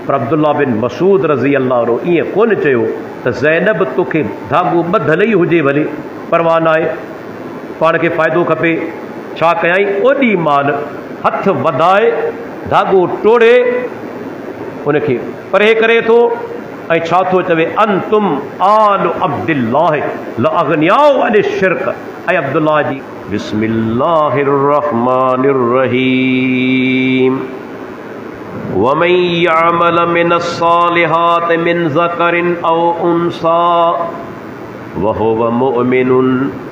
पर अब्दुल्ला बिन मसूद रज़ी अल्लाह अन्हु ईअं कोन चयो त ज़ैनब तोखे धागो ॿधल ई हुजे भले परवाह न आहे, पाण खे फ़ाइदो खपे, छा कयई ओॾी महिल हथ वधाए धागो टोड़े उनखे परे करे थो ऐं छा थो चवे अंतुम आल अब्दुल्लाह लअग़नियाउ अन शिरक। ऐं अब्दुल्लाह जी बिस्मिल्लाहिर रहमानिर रहीम वमन यअमल मिनस सालिहाति मिन ज़करिन औ उन्सा वहुव मुअमिनुन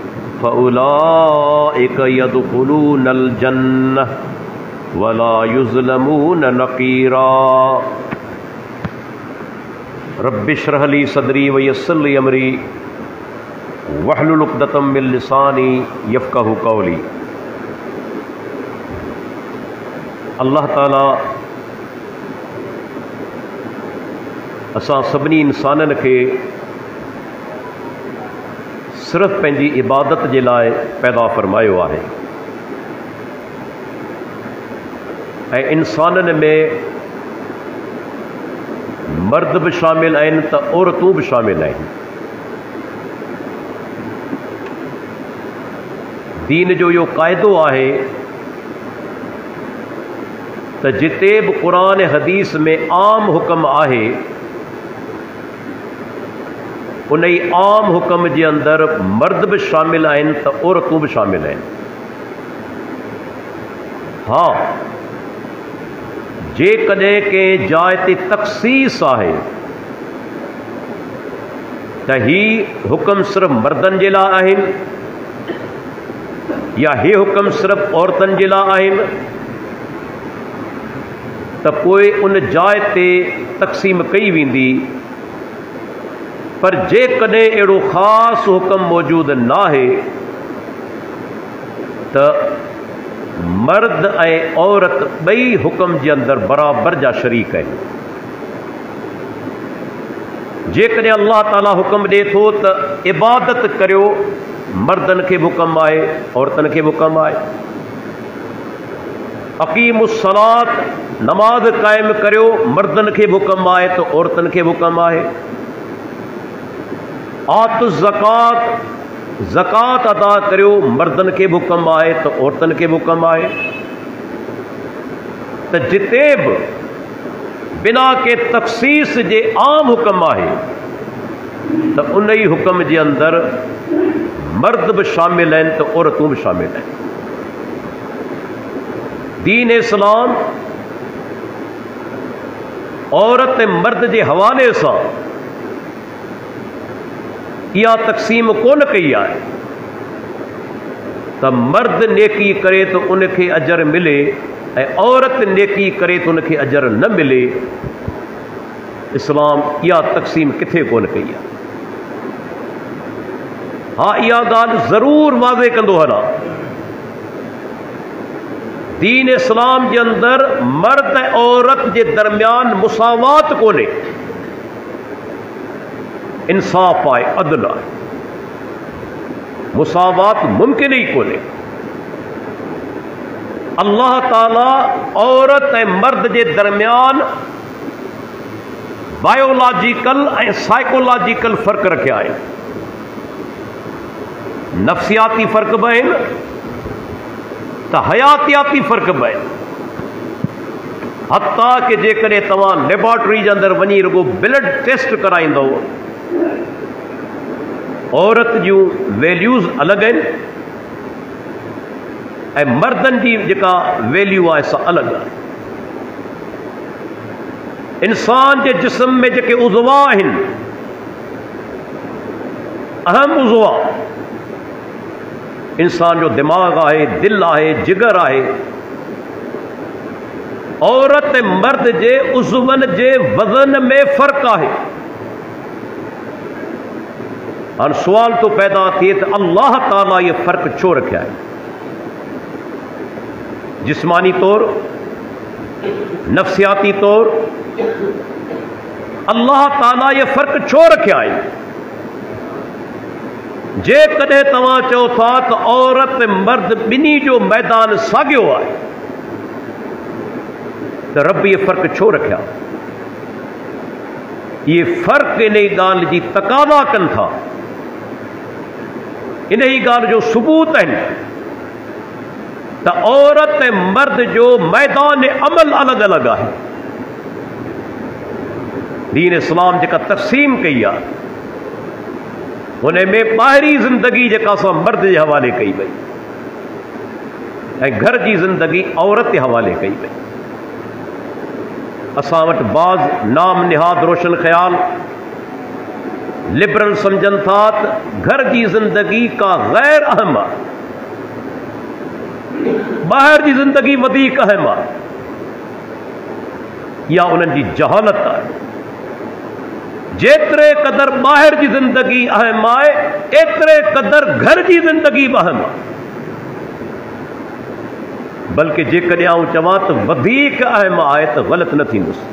फउलाइक यदखुलूनल जन्नह वला युज़लमून नक़ीरा। रब्बिश्रह ली सदरी वयस्सिर ली अमरी वहलुल उक़दतम मिन लिसानी यफ़क़हू क़ौली। अल्लाह ताला असां सभिनी इंसाननि खे सिर्फ़ पंहिंजी इबादत जे लाइ पैदा फरमायो आहे ऐं इंसाननि में मर्द भी शामिल आहिनि त औरतूं भी शामिल आहिनि। दीन जो इहो क़ाइदो आहे त जिते बि क़ुरान हदीस में आम हुक्म आहे उन ई आम हुक्म जे अंदरि मर्द भी शामिल आहिनि त औरतूं भी शामिल आहिनि। हाँ, जेकॾहिं कंहिं जाइ ते तख़सीस आहे त ही हुक्म सिर्फ़ मर्दनि जे लाइ आहिनि या हे हुक्म सिर्फ़ औरतनि जे लाइ आहिनि त पोइ उन जाइ ते तक़सीम कई वेंदी। पर जेकॾहिं अहिड़ो ख़ासि हुक्म मौजूदु न आहे त मर्द ऐं औरत ॿई हुक्म जे अंदरि बराबरि जा शरीक आहिनि। जेकॾहिं अल्लाह ताला हुक्म ॾिए थो त इबादत करियो, मर्दनि खे बि हुक्म आहे, औरतनि खे बि हुक्म आहे। अक़ीमुस्सलात, नमाज़ क़ाइमु करियो, मर्दनि खे बि हुक्म आहे त औरतनि खे बि हुक्म आहे। आतु ज़कात, ज़कात अदा करियो, मर्दनि खे बि हुक्म आहे त औरतनि खे बि हुक्म आहे। त जिते बि बिना के तख़सीस जे आम हुक्म आहे त उन ई हुक्म जे अंदरि मर्द भी शामिल आहिनि त औरतूं भी शामिल आहिनि। दीन इस्लाम औरत ऐं मर्द जे हवाले सां इहा तक़सीम कोन कई आहे त मर्द नेकी करे तो उनखे अजर मिले ऐं औरत नेकी करे तो उनखे अजर न मिले। इस्लाम इहा तक़सीम किथे कोन कई आहे। हाँ, इहा ॻाल्हि ज़रूरु वाज़े कंदो हलां, दीन इस्लाम जे अंदरि मर्द ऐं औरत जे दरमियान मुसावात कोन्हे, इंसाफ़ आहे, अदल आहे। मुसावात मुमकिन ई कोन्हे। अल्लाह ताला औरत ऐं मर्द जे दरमियान बायोलॉजिकल ऐं साइकोलॉजिकल फ़र्क़ रखिया आहिनि। नफ़्सियाती फ़र्क़ बि आहिनि त हयातियाती फ़र्क़ बि आहिनि। हत्ता कि जेकॾहिं तव्हां लेबोरेटरी जे अंदरि वञी रुगो ब्लड टेस्ट कराईंदव, औरत जूं वैल्यूज़ अलॻि आहिनि ऐं मर्दनि जी जेका वैल्यू आहे सा अलॻि आहे। इंसान जे जिस्म में जेके उज़वा आहिनि, अहम उज़वा, इंसान जो दिमाग़ आहे, दिलि आहे, जिगर आहे। औरत ऐं मर्द जे उज़वनि जे वज़न में फ़र्क़ु आहे। हाणे सुवाल तो पैदा थिए त अल्लाह ताला ये फ़र्क़ु छो रखिया आहे? जिस्मानी तौर, नफ़्सियाती तौर अल्लाह ताला ये फ़र्क़ु छो रखिया आहे? जेकॾहिं तव्हां चओ था त औरत ऐं मर्द ॿिन्ही जो मैदान साॻियो आहे त रब ये फ़र्क़ु छो रखिया? ये फ़र्क़ इन ॻाल्हि जी तक़ाज़ा कनि था, इन ही ॻाल्हि जो सबूत आहिनि त औरत ऐं मर्द जो मैदान अमल अलॻि अलॻि आहे। दीन इस्लाम जेका तक़सीम कई आहे उन में ॿाहिरी ज़िंदगी जेका असां मर्द जे हवाले कई वई ऐं घर जी ज़िंदगी औरत जे हवाले कई वई। असां वटि बाज़ नाम निहाद रोशन ख़्याल लिबरल सम्झनि था त घर जी ज़िंदगी का गैर अहम आहे, ॿाहिरि जी ज़िंदगी वधीक अहम आहे। इहा उन्हनि जी जहालत आहे। जेतिरे क़दर ॿाहिरि जी ज़िंदगी अहम आहे एतिरे क़दर घर जी ज़िंदगी बि अहम आहे। बल्कि जेकॾहिं आऊं चवां त वधीक अहम आहे त ग़लति न थींदुसि।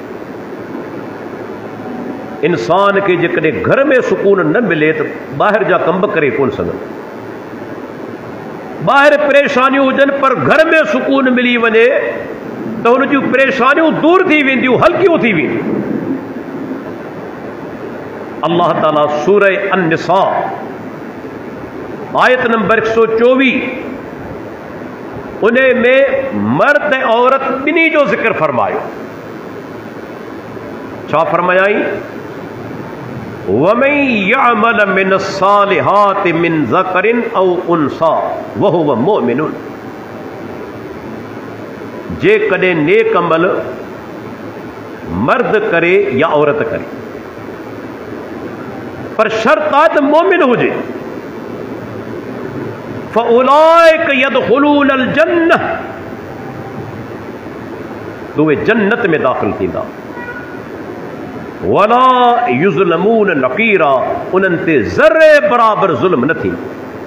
इंसान खे जेकॾहिं घर में सुकून न मिले त ॿाहिरि जा कम करे कोन सघंदो। ॿाहिरि परेशानियूं हुजनि पर घर में सुकून मिली वञे त हुन जूं परेशानियूं दूर थी वेंदियूं, हल्कियूं थी वेंदियूं। अल्लाह ताला सूरह अन-निसा आयत नंबर 124 उन में मर्द ऐं औरत ॿिन्ही जो ज़िक्र फरमायो। छा फरमायाई? वमन यअमल मिन सालिहात मिन ज़करिन औ उन्सा वहुव मुमिनुन। जेकॾहिं नेक अमल मर्द करे या औरत करे, पर शर्त आहे त मोमिन हुजे। फउलाइक यदखुलूनल जन्नह, तो वे जन्नत में दाखिल थींदा। वला युज़लमून नक़ीरा, उन्हनि ते ज़र्रे बराबर ज़ुल्म न थींदो।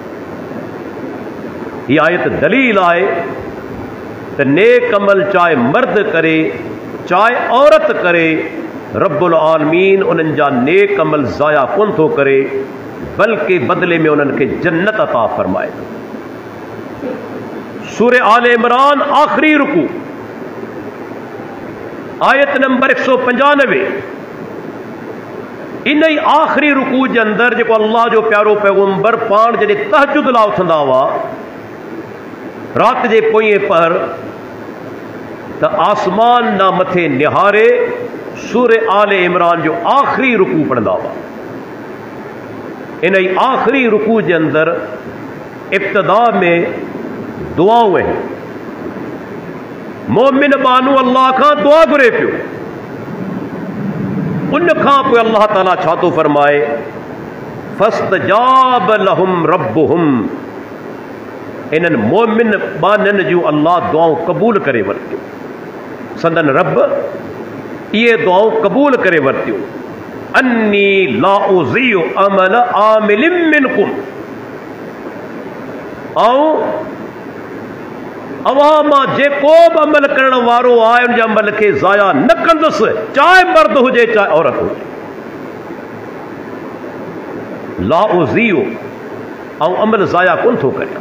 हीअ आयत दलील आहे त नेक अमल चाहे मर्द करे चाहे औरत करे, रब्बुल आलमीन उन्हनि जा नेक अमल ज़ाया कोन थो करे, बल्कि बदले में उन्हनि खे जन्नत अता फरमाए। सूरह आल इमरान आखिरी रुकू आयत नंबर 195, इन ई आखिरी रुकू जे अंदरि जेको अल्लाह जो प्यारो पैगंबर पाण जॾहिं तहजुद लाइ उथंदा हुआ रात जे पोएं पहर, त आसमान ना मथे निहारे सूरह आल इमरान जो आखिरी रुकू पढ़ंदा हुआ। इन ई आखिरी रुकू जे अंदरि इब्तिदा में दुआऊं आहिनि। मोमिन बानू अल्लाह खां दुआ घुरे पियो। उन खां पोइ अल्लाह ताला छा थो फरमाए? फस्तजाब लहुम रब्बुहुम, इन्हनि मोमिन बाननि जूं अल्लाह दुआऊं क़बूल करे वरितियूं। संदन रब इहे दुआऊं क़बूल करे वरितियूं। अन्नी ला उज़ीउ अमल आमिलिम मिनकुम, ऐं अवां मां जेको बि अमल करण वारो आहे उन जे अमल खे ज़ाया न कंदुसि, चाहे मर्द हुजे चाहे औरत हुजे। ला उज़ीउ, ऐं अमल ज़ाया कोन थो करियां।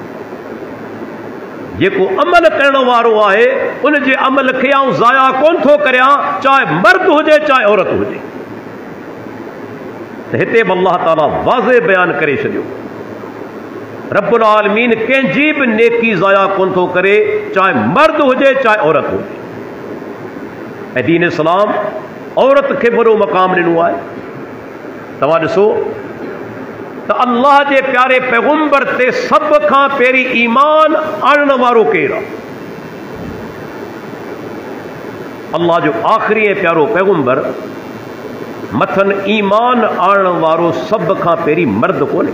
जेको अमल करण वारो आहे उन जे अमल खे आऊं ज़ाया कोन थो करियां, चाहे मर्द हुजे चाहे औरत हुजे। त हिते बि अल्लाह ताला वाज़े बयान करे छॾियो, रब्बुल आलमीन कंहिंजी बि नेकी ज़ाया कोन थो करे, चाहे मर्द हुजे चाहे औरत हुजे। ऐं दीन इस्लाम औरत खे वॾो मक़ाम ॾिनो आहे। तव्हां ॾिसो त अल्लाह जे प्यारे पैगंबर ते सभ खां पहिरीं ईमान आणण वारो केरु आहे? अल्लाह जो आख़िरी ऐं प्यारो पैगंबर मथन ईमान आणण वारो सभ खां पहिरीं मर्द कोन्हे।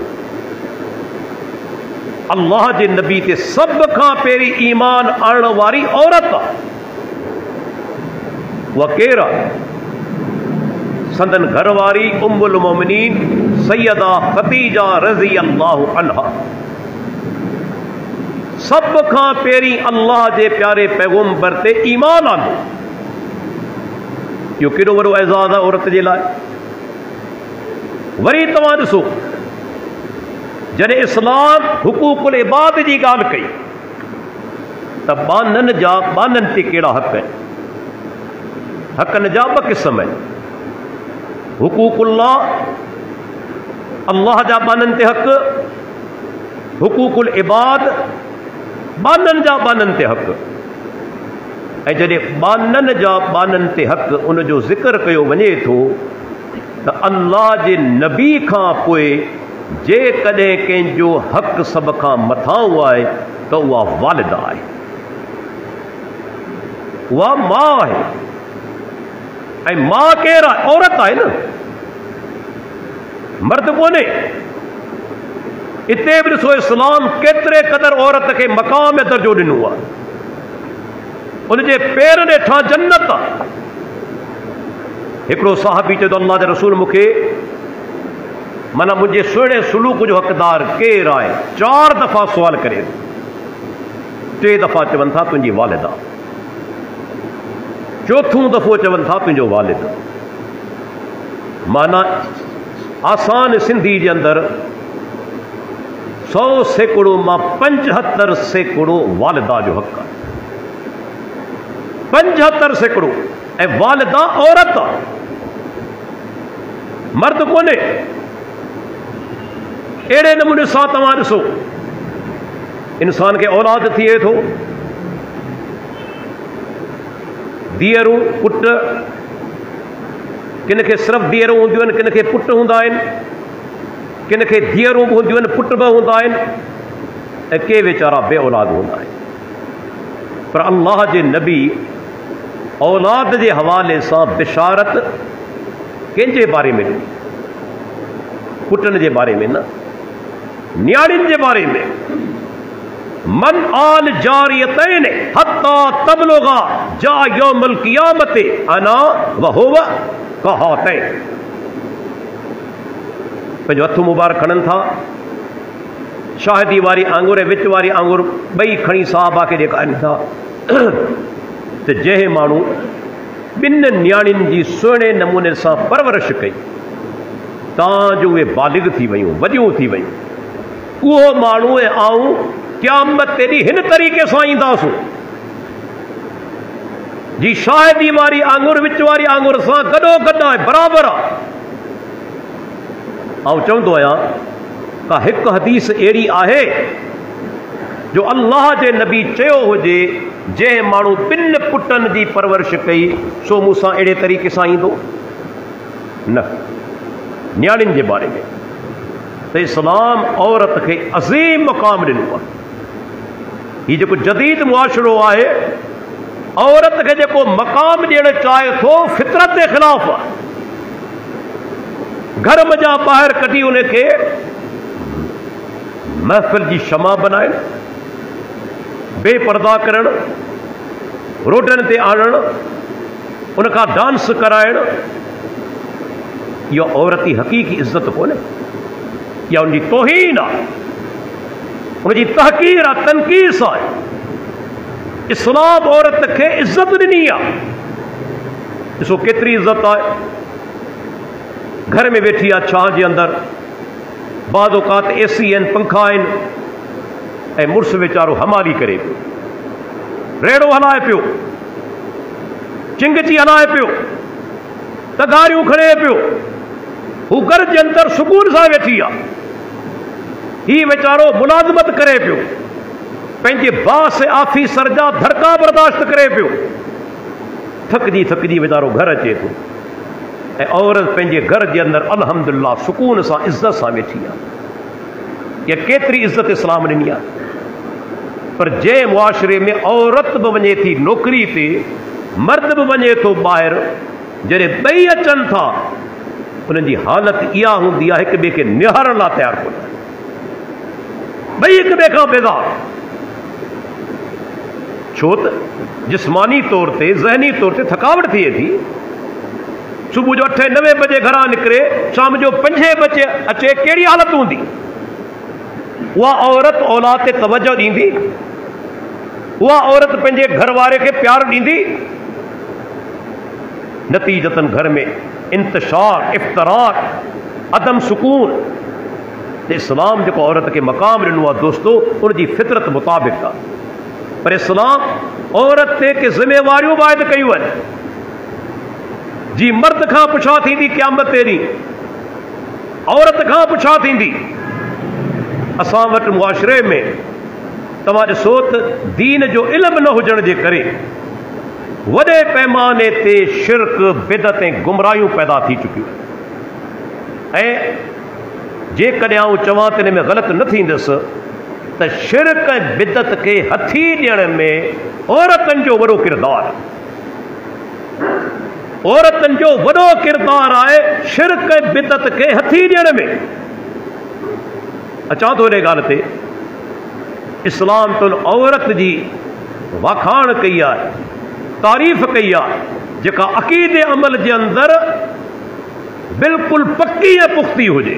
अल्लाह जे नबी ते सभ खां पहिरीं ईमान आणण वारी औरत आहे। उहा केरु आहे? संदन घरवारी उम्मुल मोमिनीन सैयदा खदीजा रज़ी अल्लाहु अन्हा। सभ खां पहिरीं अल्लाह जे प्यारे पैगंबर ते ईमान आंदो। इहो केॾो वॾो एज़ाज़ आहे औरत जे लाइ। वरी तव्हां ॾिसो, जॾहिं इस्लाम हुकूकुल इबाद जी ॻाल्हि कई त बाननि ते कहिड़ा हक़ आहिनि? हक़नि जा ॿ क़िस्म आहिनि। हुकूकुल्लाह, अल्लाह जा बानन ते हक़, हुकूकुल इबाद, बानन जा बानन ते हक़। ऐं जॾहिं बानन जा बानन ते हक़ उन जो ज़िक्र कयो वञे थो त अल्लाह जे नबी खां पोइ जेकॾहिं कंहिंजो हक़ सभ खां मथां आहे त उहा वालिदा आहे, उहा माउ आहे। ऐं माउ केरु आहे? औरत आहे न, मर्द कोन्हे। हिते बि ॾिसो इस्लाम केतिरे क़दुरु औरत खे मक़ाम में दर्जो ॾिनो आहे। उनजे पेरनि हेठां जन्नत आहे। हिकिड़ो साहबी चयो त अल्लाह जे रसूल मूंखे माना मुंहिंजे सुहिणे सुलूक जो हक़दार केरु आहे? 4 दफ़ा सुवाल करे, 3 दफ़ा चवनि था तुंहिंजी वालिदा, 4थों दफ़ो चवनि था तुंहिंजो वालिद। माना आसान सिंधी जे अंदरि 100 सैकड़ो मां 75 सैकड़ो वालिदा जो हक़ आहे, 75 सैकड़ो। ऐं वालिदा औरत आहे, मर्द कोन्हे। अहिड़े नमूने सां तव्हां ॾिसो इंसान खे औलाद थिए थो, धीअरूं पुट, किन खे सिर्फ़ु धीअरूं हूंदियूं आहिनि, किन खे पुट हूंदा आहिनि, किन खे धीअरूं बि हूंदियूं आहिनि, पुट बि हूंदा आहिनि, ऐं के वीचारा बे औलाद हूंदा आहिनि। पर अल्लाह जे नबी औलाद जे हवाले सां बिशारत कंहिंजे बारे में ॾिनी? पुटनि जे बारे में न, न्याणियुनि जे बारे में। मन आल जारियतैन हत्ता तबलुगा जा यौमुल क़ियामत अना व हुवा कहातैन। पंहिंजो हथ मुबारक खणनि था, शाहिदी वारी आंगुर ऐं विच वारी आंगुर ॿई खणी साहबा खे ॾेखारनि था त जंहिं माण्हू ॿिनि न्याणियुनि जी सुहिणे नमूने सां परवरिश कई तां जो उहे बालिग थी वयूं, वॾियूं थी वयूं, उहो माण्हू ऐं आऊं क़यामत ते ॾींहुं हिन तरीक़े सां ईंदासूं जी शाहिदी वारी आंगुर विच वारी आंगुर सां गॾो गॾु आहे, बराबरि आहे। आउं चवंदो आहियां का हिकु हदीस अहिड़ी आहे जो अल्लाह जे नबी चयो हुजे जंहिं माण्हू 2 पुटनि जी परवरिश कई सो मूंसां अहिड़े तरीक़े सां ईंदो न। न्याणियुनि जे बारे में त इस्लाम औरत खे अज़ीम मक़ाम ॾिनो आहे। हीउ जेको जदीद मुआशिरो आहे, औरत खे जेको मक़ाम ॾियणु चाहे थो, फितरत जे ख़िलाफ़ आहे। घर मज़ा ॿाहिरि कढी उनखे महफ़िल जी शमा बनाइण, बेपर्दा करण, रोडनि ते आणण, उनखां डांस कराइण, इहो औरत जी हक़ीक़ी इज़त कोन्हे, इहा उनजी तौहीन आहे, उनजी तहक़ीर आहे, तनक़ीस आहे। इस्लाम औरत खे इज़त ॾिनी आहे। ॾिसो केतिरी इज़त आहे। घर में वेठी आहे छांव जे अंदरि, बाद औक़ात एसी आहिनि, पंखा आहिनि, ऐं मुड़ुसु वीचारो हमारी करे पियो, रेड़ो हलाए पियो, चिंगची हलाए पियो, तगारियूं खणे पियो, हू घर जे अंदरि सुकून सां वेठी आहे। ही वीचारो मुलाज़मत करे पियो, पंहिंजे बास ऑफिसर जा धड़का बर्दाश्त करे पियो, थकजी वीचारो घर अचे थो, ऐं औरत पंहिंजे घर जे अंदरि अल्हम्दुलिल्लाह सुकून सां इज़त सां वेठी आहे। इहा केतिरी इज़त इस्लाम ॾिनी आहे। पर जंहिं मुआशिरे में औरत बि वञे थी नौकरी ते, मर्द बि वञे थो ॿाहिरि, जॾहिं ॿई अचनि था उन्हनि जी हालत इहा हूंदी आहे हिक ॿिए खे निहारण लाइ तयारु कोन, ॿई हिक ॿिए खां बेज़ार। छो त जिस्मानी तौर ते, ज़हनी तौर ते थकावट थिए थी। सुबुह जो 8-9 बजे घरां निकिरे, शाम जो 5 बजे अचे, कहिड़ी हालत हूंदी? उहा औरत औलाद ते तवजो ॾींदी? उहा औरत पंहिंजे घर वारे खे प्यार ॾींदी? नतीजतन घर में इंतशार, इफ्तराक, अदम सुकून। इस्लाम जेको औरत खे मक़ाम ॾिनो आहे दोस्तो, उनजी फितरत मुताबिक़ आहे। पर इस्लाम औरत ते के ज़िम्मेवारियूं बि आयद कयूं आहिनि। जी मर्द खां पुछा थींदी क़यामत तेरी, औरत खां पुछा थींदी। असां वटि मुआशरे में तव्हां ॾिसो त दीन जो इल्मु न हुजण जे करे वॾे पैमाने ते शिरक, बिदत ऐं गुमराहियूं पैदा थी चुकियूं। ऐं जेकॾहिं आउं चवां त इन में ग़लति न थींदुसि त शिरक ऐं बिदत खे हथी ॾियण में औरतुनि जो वॾो किरदारु, औरतुनि जो वॾो किरदारु आहे शिरक ऐं बिदत खे हथी ॾियण में। अचां थो इन ॻाल्हि ते, इस्लाम तो औरत जी वाखाण कई आहे, तारीफ़ कई आहे, जेका अक़ीदे अमल जे अंदरि बिल्कुलु पक्की ऐं पुख़्ती हुजे।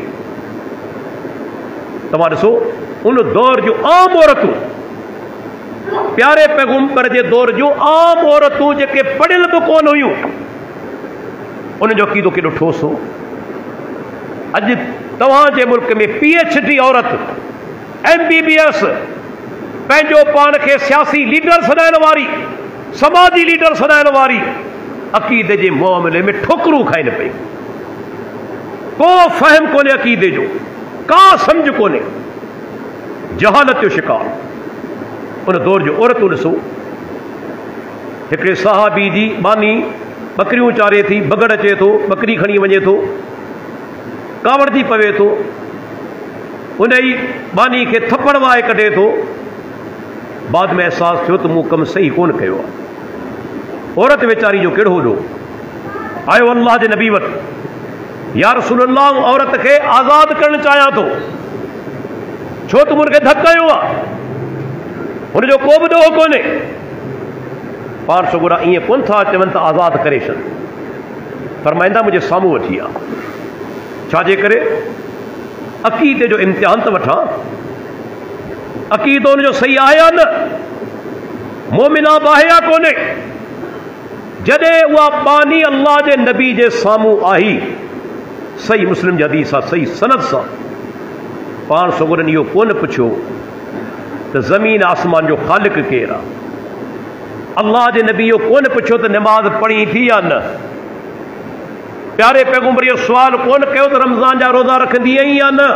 तव्हां ॾिसो उन दौर जूं आम औरतूं, प्यारे पैगंबर जे दौर जूं आम औरतूं जेके पढ़ियल बि कोन हुयूं, उनजो अक़ीदो केॾो ठोस हो। अॼु तव्हांजे मुल्क में PhD औरत, MBBS, पंहिंजो पान खे सियासी लीडर सॾाइण वारी, समाजी लीडर सॾाइण वारी, अक़ीदे जे मामले में ठोकरूं खाइनि पई। को फ़हम कोन्हे अक़ीदे जो, का सम्झ कोन्हे, जहालत जो शिकार। उन दौर जो औरतूं ॾिसो, हिकिड़े सहाबी जी बानी बकरियूं चारे थी, बगड़ अचे थो, बकरी खणी वञे थो, कावड़ थी पवे थो, उन ई बानी खे थप्पड़ वाए कढे थो। बाद में अहसासु थियो त मूं कमु सही कोन कयो आहे। औरत वेचारी जो कहिड़ो होॾो आयो अल्लाह जे नबी वटि, या रसूल अल्लाह, औरत खे आज़ादु करणु चाहियां थो, छो त मूंखे धक कयो आहे, हुनजो को बि ॾोह कोन्हे। पाण छोकिरा ईअं कोन था चवनि त आज़ादु करे छॾ, फरमाईंदा मुंहिंजे साम्हूं वठी आहे। छाजे करे? अक़ीदे जो इम्तिहान त वठां, अक़ीदो हुनजो सही आहे या न। मोमिना बाहिया कोन्हे। जॾहिं उहा बानी अल्लाह जे नबी जे साम्हूं आई, सही मुस्लिम जी हदीस आहे, सही सनद सां, पाण सगुरनि इहो कोन पुछियो त ज़मीन आसमान जो ख़ालिक़ केरु आहे। अल्लाह जे नबी इहो कोन पुछियो त नमाज़ पढ़ी थी या न। प्यारे पैगंबर इहो सुवाल कोन कयो त रमज़ान जा रोज़ा रखंदी आहीं या न।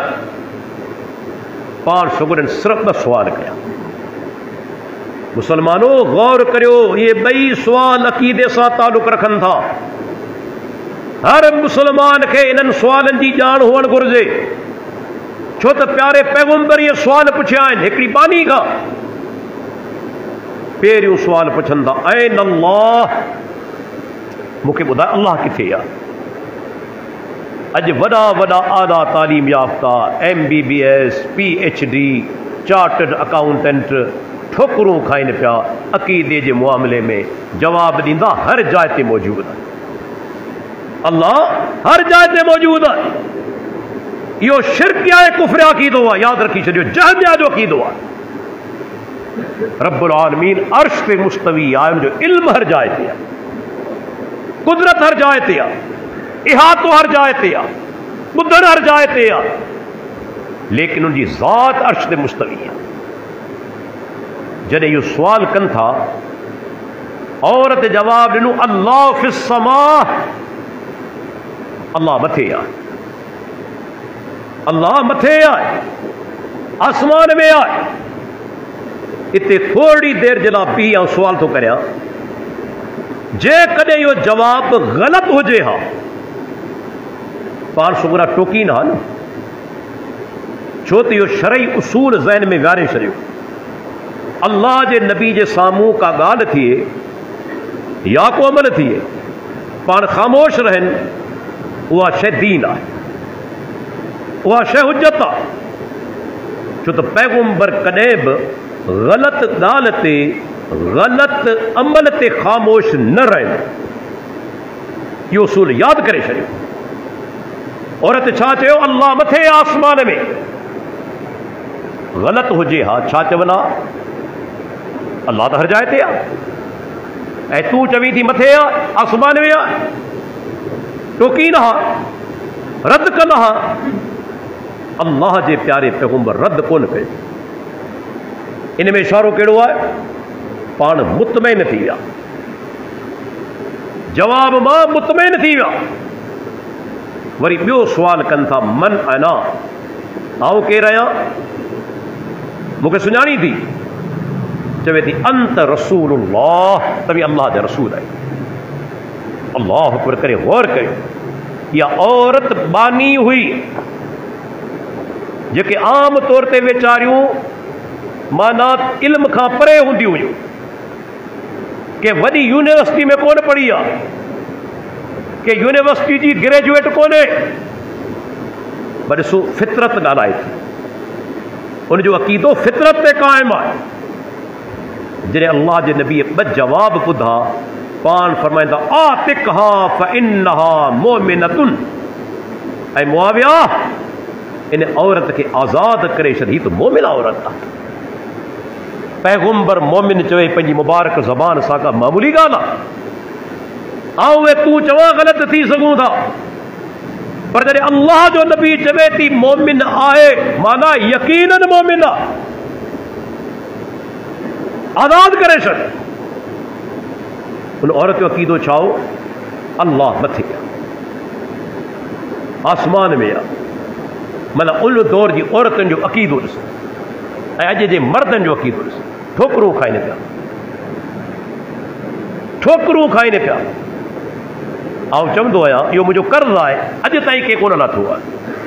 पाण सगुरनि सिर्फ़ ॿ सुवाल कया। मुसलमानो गौर करियो, इहे ॿई सुवाल अक़ीदे सां तालुक़ रखनि था। हर मुसलमान खे इन्हनि सुवालनि जी ॼाण हुअणु घुरिजे, छो त प्यारे पैगंबर इहे सुवाल पुछिया आहिनि हिकिड़ी बानी खां। पहिरियों सुवाल पुछनि था, ऐन अल्लाह, मूंखे ॿुधाए अल्लाह किथे आहे। अॼु वॾा वॾा आला तालीम याफ़्ता, MBBS, PhD, चार्टर्ड अकाउंटेंट ठोकरूं खाइनि पिया अक़ीदे जे मामले में। जवाब ॾींदा हर जाइ ते मौजूदु आहे, अल्लाह हर जाइ ते मौजूदु आहे। इहो शिरक आहे, कुफ्र अक़ीदो आहे, यादि रखी छॾियो, जहमिया जो अक़ीदो आहे। रब्बुल आलमीन अर्श ते मुस्तवी आहे, उनजो इल्म हर जाइ ते आहे, कुदरत हर जाइ ते आहे, इहातो हर जाइ ते आहे, ॿुधण हर जाइ ते आहे, लेकिन उनजी ज़ात अर्श ते मुस्तवी आहे। जॾहिं इहो सुवाल कनि था, औरत जवाब ॾिनो, अल्लाह फिस समा, अल्लाह मथे आहे, अल्लाह मथे आहे, आसमान में आहे। इते थोड़ी देर जे लाइ पी ऐं सुवाल थो करियां, जेकॾहिं इहो जवाबु ग़लति हुजे हा, पाण सुगुरा टोकीन हा न, छो त इहो शरई उसूल ज़हन में विहारे छॾियो। अल्लाह जे नबी जे साम्हूं का ॻाल्हि थिए या को अमल थिए, पाण ख़ामोश रहनि, उहा शइ दीन आहे, उहा शइ हुज्जत आहे। छो त पैगंबर कॾहिं बि ग़लति ॻाल्हि ते, ग़लति अमल ते ख़ामोश न रहनि। इहो उसूल यादि करे छॾियो। औरत छा चयो? अल्लाह मथे आसमान में। ग़लति हुजे हा, छा चवंदा? अल्लाह त हर जाइ ते आहे, ऐं तूं चवीं थी मथे आहे, आसमान में आहे। टोकी न हा, रद्द कन हा। अल्लाह जे प्यारे पैगंबर रद्द कोन कयो। इन में इशारो कहिड़ो आहे? पाण मुतमइन थी विया। जवाब मां मुतमइन थी विया। वरी ॿियो सुवाल कनि था, मन अना, आऊं केरु आहियां, मूंखे सुञाणी थी? चवे थी अंत रसूलुल्लाह, तव्हीं अल्लाह जा रसूल आहियो। अल्लाह अकबर करे गौर कयो, इहा औरत बानी हुई जेके आम तौर ते वीचारियूं माना इल्म खां परे हूंदियूं हुयूं, के वॾी यूनिवर्सिटी में कोन पढ़ी आहे, के यूनिवर्सिटी जी ग्रेजुएट कोन्हे, पर ॾिसो फितरत ॻाल्हाए थी, उनजो अक़ीदो फितरत ते क़ाइमु आहे। जॾहिं अल्लाह जे नबी ॿ जवाब ॿुधा, पाण फरमाईंदा आतिकहा फइन्नहा मोमिनतुन, ऐं मुआविया इन औरत खे आज़ाद करे छॾी त मोमिना औरत आहे। पैगुंबर मोमिन चवे पंहिंजी मुबारक ज़बान सां का मामूली ॻाल्हि आहे, ऐं उहे तूं चवां ग़लति थी सघूं था, पर जॾहिं अल्लाह जो नबी चवे थी मोमिन आहे, माना यकीनन मोमिन आहे, आज़ाद करे छॾ। उन औरत जो अक़ीदो छा हो? अल्लाह मथे आहे, आसमान में आहे। माना उन दौर जी औरतुनि जो अक़ीदो ॾिसो, ऐं अॼु जे मर्दनि जो अक़ीदो ॾिसो। ठोकरूं खाइनि पिया, ठोकरूं खाइनि पिया। आउं चवंदो आहियां इहो मुंहिंजो कर्ज़ु आहे, अॼु ताईं के कोन लाथो आहे,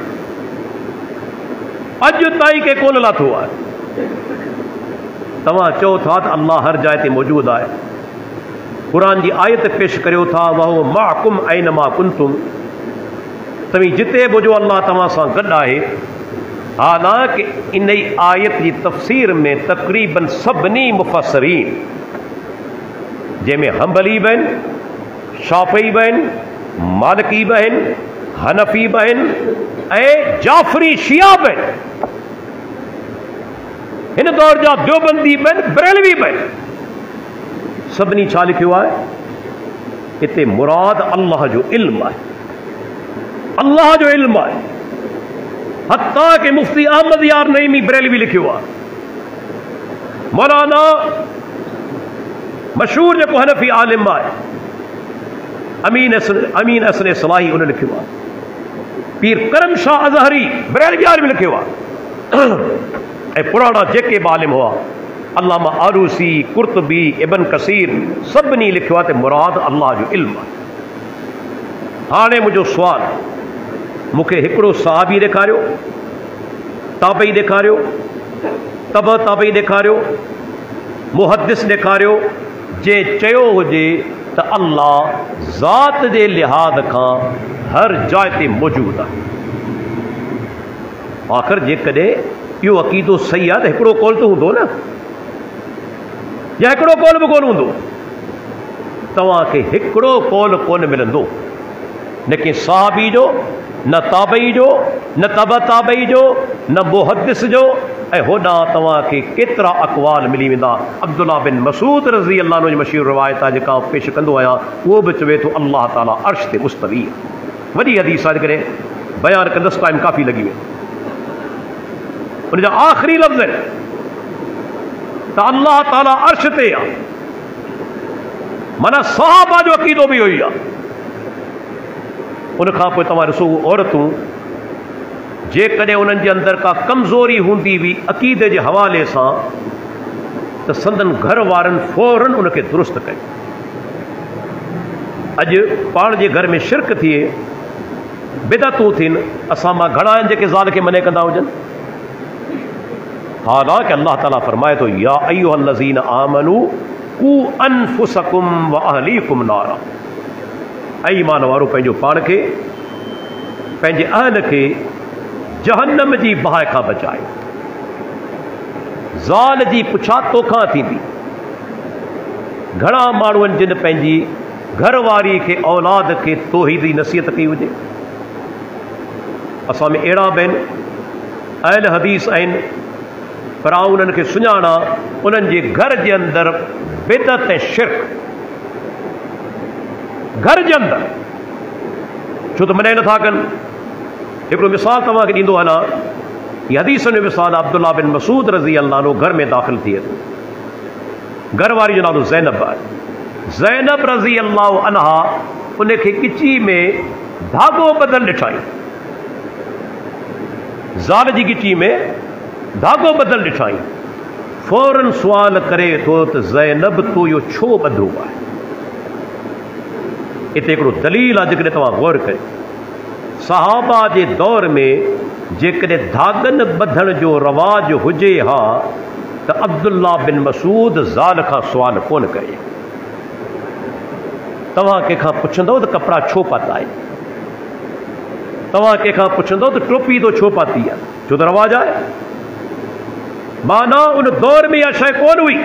अॼु ताईं के कोन लाथो आहे। तव्हां चओ था त अल्लाह हर जाइ ते मौजूदु आहे, क़ुरान जी आयत पेश करियो था, वहो माकुम ऐनमा कुंतुम, तव्हीं जिते बि हुजो अल्लाह तव्हां सां गॾु आहे। हालांकि इन ई आयत जी तफ़सीर में तक़रीबन सभिनी मुफ़स्सिरीन, जंहिंमें हंबली बि आहिनि, शाफ़ी बि आहिनि, मालिकी बि आहिनि, हनफ़ी बि आहिनि, ऐं जाफ़री शिया बि आहिनि, हिन दौर जा देवबंदी बि आहिनि, बरेलवी बि आहिनि, सभिनी छा लिखियो आहे? हिते मुराद अल्लाह जो इल्मु आहे, अल्लाह जो इल्मु आहे। हत्ता कि मुफ्ती अहमद यार नईमी बरेलवी लिखियो आहे, मौलाना मशहूर जेको हनफी आलिम आहे अमीन हसन सलाही उन लिखियो आहे, पीर करम शाह अज़हरी बरेलवी आलिम लिखियो आहे, ऐं पुराणा जेके बि आलिम हुआ, अल्लामा आलूसी, कुर्तबी, इब्न कसीर, सभिनी लिखियो आहे त मुराद अल्लाह जो इल्मु आहे। हाणे मुंहिंजो सुवाल, मूंखे हिकिड़ो सहाबी ॾेखारियो, ताबई ॾेखारियो, ताबई ॾेखारियो, मुहद्दिस ॾेखारियो, जे चयो हुजे त अल्लाह ज़ात जे लिहाज़ खां हर जाइ ते मौजूदु आहे। आख़िर जेकॾहिं इहो अक़ीदो सही आहे त हिकिड़ो कौल त हूंदो न, या हिकिड़ो कौल बि कोन हूंदो? तव्हांखे हिकिड़ो कौल कोन मिलंदो, न कंहिं सहाबी जो, न ताबई जो, न तब ताबई जो, न मुहद्दिस जो, ऐं होॾां तव्हांखे केतिरा अक़वाल मिली वेंदा। अब्दुल्ला बिन मसूद रज़ी अल्लाह जी मशहूर रिवायत आहे जेका पेश कंदो आहियां, उहो बि चवे थो अल्लाह ताला अर्श ते मुस्तवी आहे। वॾी हदीस आहे, करे बयानु कंदुसि टाइम काफ़ी लॻी वेंदो। उनजा आख़िरी लफ़्ज़ आहिनि त अल्लाह ताला अर्श ते आहे, माना सहाबा जो अक़ीदो बि इहो ई आहे। उनखां पोइ तव्हां ॾिसो औरतूं, जेकॾहिं उन्हनि जे अंदरि का कमज़ोरी हूंदी हुई अक़ीदे जे हवाले सां, त संदन घर वारनि फौरन उनखे दुरुस्त कयो। अॼु पाण जे घर में शिरक थिए, बिदतूं थियनि, असां मां घणा आहिनि जेके ज़ाल खे मने कंदा हुजनि। हालांकि अल्लाह ताला फरमाए थो, या अय्युहल्लज़ीन आमनू कू अनफुसकुम व अहलीकुम नारा, ऐं ईमान वारो पंहिंजो पाण खे, पंहिंजे अहल खे जहन्नम जी बाहि खां बचाए। ज़ाल जी पुछा तोखां थींदी। घणा माण्हू आहिनि जिन पंहिंजी घरवारी खे, औलाद खे तौहीदी नसीहत कई हुजे। असां में अहिड़ा बि आहिनि, अहल हदीस आहिनि, पर आउं उन्हनि खे सुञाणा, उन्हनि जे घर जे अंदरि बिदत ऐं शिरक, घर जे अंदरि, छो त मने नथा कनि। हिकिड़ो मिसाल तव्हांखे ॾींदो हलां, हीअ हदीस जो मिसाल, अब्दुल्ला बिन मसूद रज़ी अल्लाह अन्हु घर में दाख़िल थिए थो, घरवारी जो नालो ज़ैनब आहे। ज़ैनब रज़ी अल्लाह अन्हा उनखे किची में धागो बदल ॾिठाई, ज़ाल जी किची में धागो बदल ॾिठाई। फौरन सुवाल करे थो त ज़ैनब तूं इहो छो ॿधो आहे? हिते हिकिड़ो दलील आहे जेकॾहिं तव्हां गौर कयो। सहाबा जे दौर में जेकॾहिं धागनि ॿधण जो रवाज हुजे हा त अब्दुल्ला बिन मसूद ज़ाल खां सुवाल कोन करे। तव्हां कंहिंखां पुछंदव त कपिड़ा छो पाता आहिनि, तव्हां कंहिंखां पुछंदव त टोपी तो छो पाती आहे, छो त रवाज आहे। माना उन दौर में इहा शइ कोन हुई,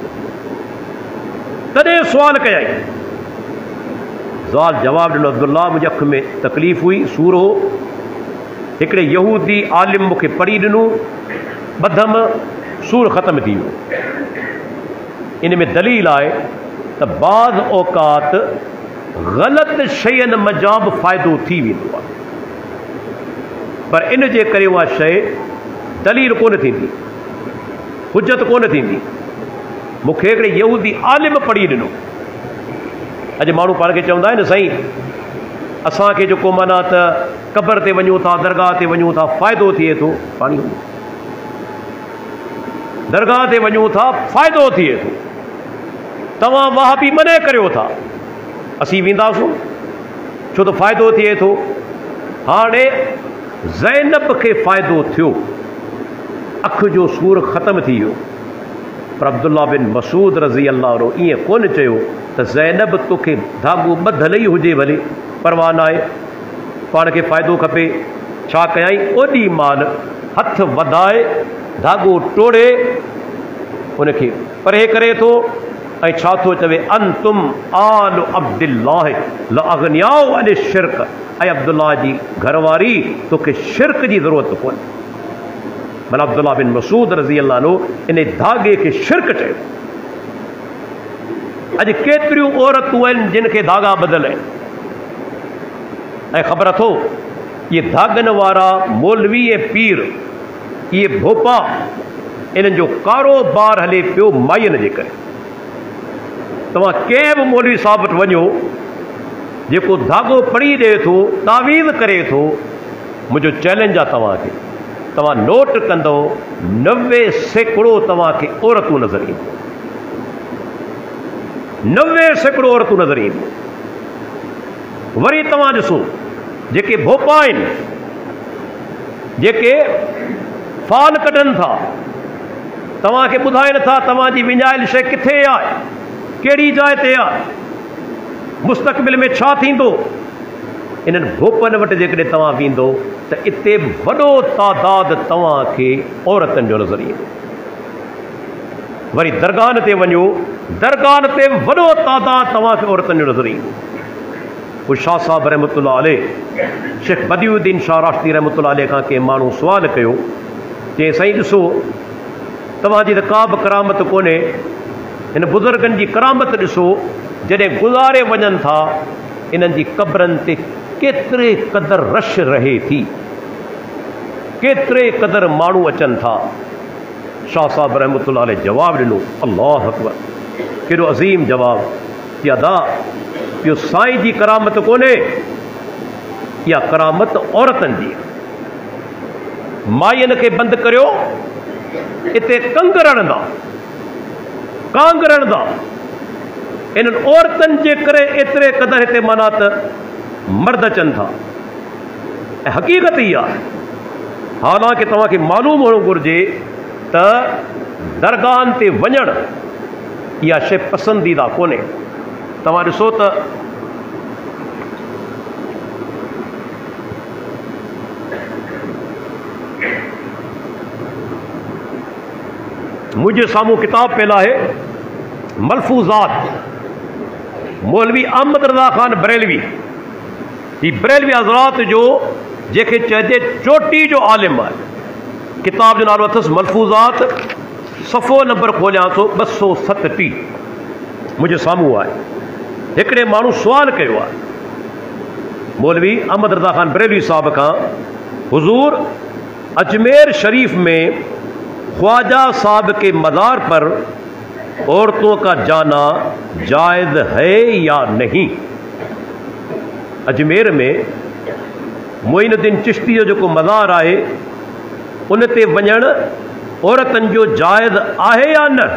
तॾहिं सुवाल कयई। ज़ाल जवाब ॾिनो, अब्दुल्ला मुंहिंजे अख में तकलीफ़ हुई, सूर हो। हिकिड़े यहूदी आलिम मूंखे पढ़ी ॾिनो, ॿधम, सूर ख़तम थी वियो। इन में दलील आहे त बाज़ औक़ात ग़लति शयुनि मज़ा बि फ़ाइदो थी वेंदो आहे, पर इन जे करे उहा शइ दलील कोन थींदी, हुजत कोन थींदी। मूंखे हिकिड़े यहूदी आलिम पढ़ी ॾिनो। अॼु माण्हू पाण खे चवंदा आहिनि साईं असांखे जेको माना त क़बर ते वञूं था, दरगाह ते वञूं था, फ़ाइदो थिए थो। पाणी दरगाह ते वञूं था, फ़ाइदो थिए थो। तव्हां वहाबी मने करियो था, असीं वेंदासूं छो त फ़ाइदो थिए थो। हाणे ज़ैनब खे फ़ाइदो थियो, अख जो सूर ख़तम थी वियो, पर अब्दुल्ला बिन मसूद रज़ी अल्लाह अन्हु ईअं कोन चयो त ज़ैनब तोखे धागो ॿधल ई हुजे भले, परवाह न आहे, पाण खे फ़ाइदो खपे। छा कयई? ओॾी महिल हथ वधाए धागो टोड़े उनखे परे करे थो ऐं छा थो चवे, अंतुम आल अब्दुल्लाह लअग़नियाउ अन शिरक। ऐं अब्दुल्ला जी घरवारी तोखे शिरक जी ज़रूरत कोन्हे। भला अब्दुल्ला बिन मसूद रज़ी अल्लाह अन्हु इन धागे खे शिरक चयो। अॼु केतिरियूं औरतूं आहिनि जिन खे धागा ॿधल आहिनि, ऐं ख़बर अथो इहे धागनि वारा मौलवी ऐं पीर, इहे भोपा, इन्हनि जो कारोबार हले पियो माइयुनि जे करे। तव्हां कंहिं बि मौलवी साहब वटि वञो जेको धागो पढ़ी ॾिए थो, तावीज़ करे थो, मुंहिंजो चैलेंज आहे तव्हांखे, तव्हां नोट कंदव 90% तव्हांखे औरतूं नज़र ईंदियूं, 90% औरतूं नज़र ईंदियूं। वरी तव्हां ॾिसो जेके भोपा आहिनि, जेके फाल कढनि था, तव्हांखे ॿुधाइनि था तव्हांजी विञायल शइ किथे आहे, कहिड़ी जाइ ते आहे, मुस्तक़बिल में छा थींदो। इन्हनि भोपनि वटि जेकॾहिं तव्हां वेंदो त इते वॾो तादाद तव्हांखे औरतुनि जो नज़र ईंदो। वरी दरगाहनि ते वञो, दरगाहनि ते वॾो तादाद तव्हांखे औरतुनि जो नज़र ईंदो। पोइ शाह साहिब रहमतुल्लाह अलैह, शेख बदियुद्दीन शाह राष्ट्री रहमतुल्लाह अलैह खां कंहिं माण्हू सुवाल कयो, चई साईं ॾिसो तव्हांजी त का बि करामत कोन्हे, हिन बुज़ुर्गनि जी करामत ॾिसो, जॾहिं गुज़ारे वञनि था इन्हनि जी क़बरनि ते केतिरे क़दर रश रहे थी, केतिरे क़दर माण्हू अचनि था। शाह साहिब रहमतुल्लाह अलैह जवाब ॾिनो, अल्लाह अकबर, केॾो अज़ीम जवाब। कि अदा इहो साईं जी करामत कोन्हे, इहा करामत औरतुनि जी। माइयुनि खे बंदि करियो, हिते कंग रणंदा, कांग रणंदा। इन्हनि औरतुनि जे करे एतिरे क़दर हिते माना त मर्द अचनि था, ऐं हक़ीक़त ई आहे। हालांकि तव्हांखे मालूम हुअणु घुरिजे त दरगाहनि ते वञणु इहा शइ पसंदीदा कोन्हे। तव्हां ॾिसो त मुंहिंजे साम्हूं किताब पियल आहे मलफूज़ात, मौलवी अहमद रज़ा ख़ान बरेलवी। ही बरेलवी हज़रात जो जंहिंखे चइजे चोटी जो आलिम आहे। किताब जो नालो अथसि मलफूज़ात, सफ़ो नंबर खोलियां थो 237, मुंहिंजे साम्हूं आहे। हिकिड़े माण्हू सुवाल कयो आहे मौलवी अहमद रज़ा ख़ान बरेलवी साहब खां, हुज़ूर अजमेर शरीफ में ख्वाजा साहब के मज़ार पर औरतों का जाना जायज़ है या नहीं। अजमेर में मोइनुद्दीन चिश्ती जो जेको मज़ार आहे उन ते वञण औरतन जो जायज़ आहे या न?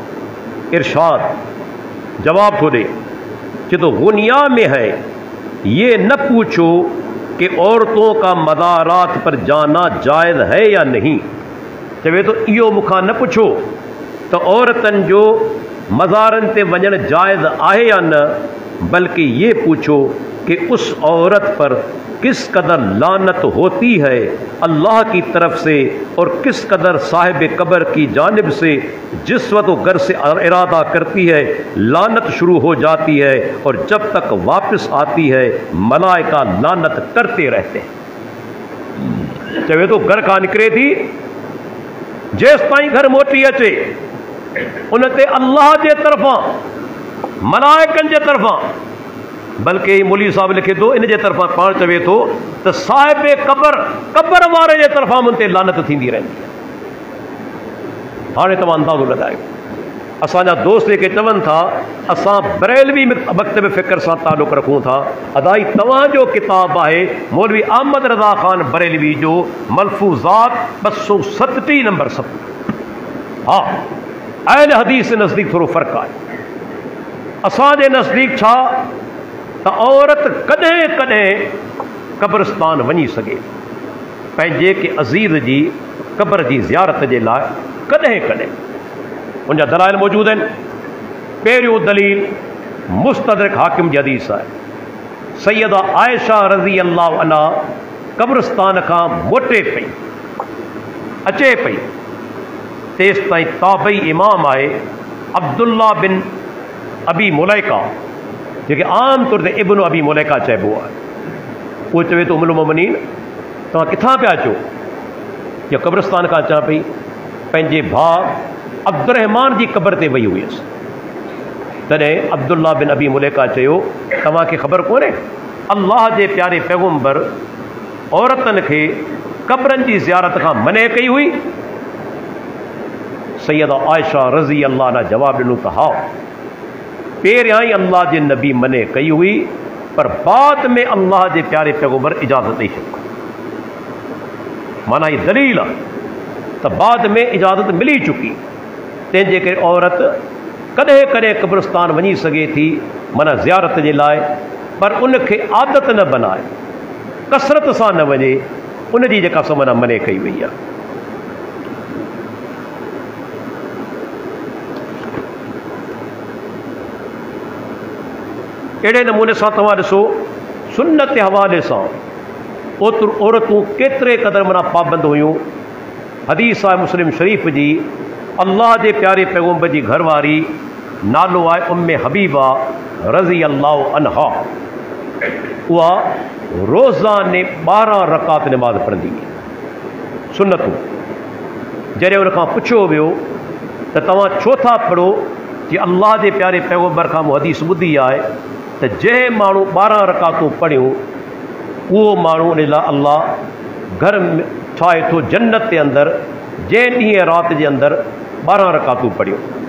इरशाद जवाब थो ॾे कि तो गुनिया में है, ये न पूछो कि औरतों का मज़ारात पर जाना जायज़ है या नहीं। चवे तो इहो मूंखां न पुछो तो औरतन जो मज़ारन ते वञण जायज़ आहे या न, बल्कि ये पूछो कि उस औरत पर किस कदर लानत होती है अल्लाह की तरफ से और किस कदर साहिब कब्र की जानिब से। जिस वक्त वो घर से इरादा करती है लानत शुरू हो जाती है और जब तक वापस आती है मलाइका लानत करते रहते हैं। चवे तो घर का निकरे थी जेस ताईं घर मोटी अचे उन ते अल्लाह जे तरफां मलाइकन जे तरफां, बल्कि मौलवी साहब लिखे थो इन जे तरफां पाण चवे थो त साहिब कब्र वारे जे तरफां मुन ते लानत थींदी रहंदी आहे। हाणे तव्हां अंदाज़ो लॻायो, असांजा दोस्त जेके चवनि था असां बरेलवी मकतब फ़िक्र सां तालुक़ रखूं था, अदाई तव्हांजो किताब आहे मौलवी अहमद रज़ा ख़ान बरेलवी जो मलफूज़ात 237 नंबर सफ़ो। हा, अहल हदीस जे नज़दीक थोरो फ़र्क़ु आहे। असांजे नज़दीक छा त औरत कॾहिं कॾहिं कब्रिस्तान वञी सघे पंहिंजे के अज़ीज़ जी क़ब्र जी ज़ियारत जे लाइ, कॾहिं कॾहिं उनजा दलाइल मौजूद आहिनि। पहिरियों दलील मुस्तदरक हाकिम जी हदीस आहे, सैयदा आयशा रज़ी अल्लाह अन्हा कब्रिस्तान खां मोटे पई अचे पई, तेसि ताईं ताबई इमाम आहे अब्दुल्ला बिन अबी मुलैका, जेके आम तौर ते इब्न अबी मुलैका चइबो आहे। उहो चवे थो उम्मुल मोमिनीन तव्हां किथां पिया अचो? या कब्रिस्तान खां अचां पई, पंहिंजे भाउ अब्दुर्रहमान जी क़ब्र ते वई हुयसि। तॾहिं अब्दुल्ला बिन अबी मुलैका चयो तव्हांखे ख़बर कोन्हे अल्लाह जे प्यारे पैगम्बर औरतनि खे क़ब्रनि जी ज़ियारत खां मने कई हुई? सैयदा आयशा रज़ी अल्लाह अन्हा जवाब ॾिनो त हा, पहिरियां ई अल्लाह जे नबी मने कई हुई, पर बाद में अल्लाह जे प्यारे पैगम्बर इजाज़त ॾेई छॾी। माना ही दलील आहे त बाद में इजाज़त मिली चुकी, तंहिंजे करे औरत कॾहिं कॾहिं कब्रिस्तान वञी सघे थी माना ज़ियारत जे लाइ, पर उनखे आदत न बनाए, कसरत सां न वञे, उनजी जेका सो माना मने कई वई आहे। अहिड़े नमूने सां तव्हां ॾिसो सुन्नत जे हवाले सां औरतूं केतिरे क़दुरु माना पाबंद हुयूं। हदीस आहे मुस्लिम शरीफ़ जी, अल्लाह जे प्यारे पैगम्बर जी घरवारी नालो आहे उम्मे हबीबा रज़ी अल्लाह अन्हा। उहा रोज़ाने 12 रकात नमाज़ पढ़ंदी हुई सुन्नतूं। जॾहिं उनखां पुछियो वियो त तव्हां छो था पढ़ो, कि अल्लाह जे प्यारे पैगम्बर खां मूं हदीस ॿुधी आहे त जंहिं माण्हू 12 रकातूं पढ़ियूं उहो माण्हू उन लाइ अल्लाह घर ठाहे थो जन्नत जे अंदरि, जंहिं ॾींहं राति जे अंदरि 12 रकातूं पढ़ियूं।